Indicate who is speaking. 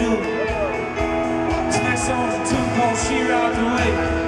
Speaker 1: do. This next song's a tune called She Rides Away.